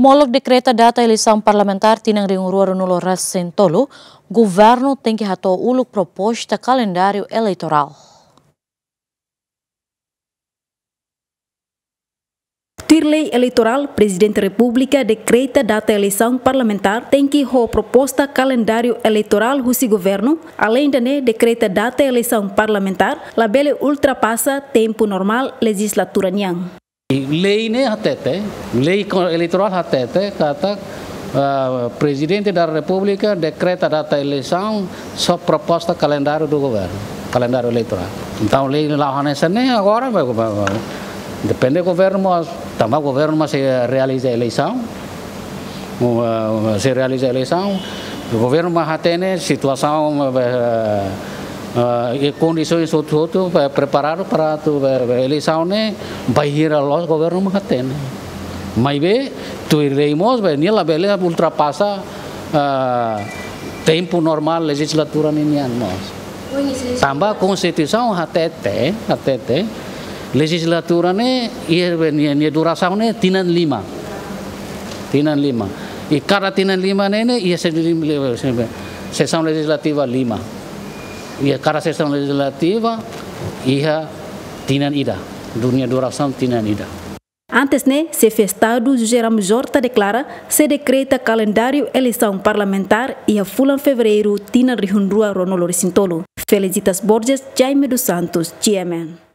Molok decreta data eleição parlamentar tinang ringurua nulo recentolo, governo tem que hato uluk proposta calendário eleitoral. Lei eleitoral, Presidente da República decreta data eleição parlamentar tem que ho proposta calendário eleitoral do governo, além de decreta data eleição parlamentar, la bele ultrapassa tempo normal legislatura niang. Lei ne hatete, lei eleitoral hatete kata Presidente da República decreta data eleição só proposta calendário do governo, calendário eleitoral. Então lei lá nessa nem agora depende do governo, mas também o governo mas se realiza a eleição, o governo mas tem situação e condições tudo preparado para a eleição né, vai ir ao governo mas tem, mas bem tu iremos bem lá beleza ultrapassa tempo normal legislatura ninian mas também a constituição até legislatura ne ia duração ne tinan lima e cada tinan lima ne ia sessão legislativa lima e cada sessão legislativa ia tinan ida dunia duração tinan ida. Antes se festado José Ramos Horta declara se decreta calendário eleição parlamentar e a fulan fevereiro tinan rihundrua ronolo recintolo. Felicitas Borges, Jaime dos Santos, GMN.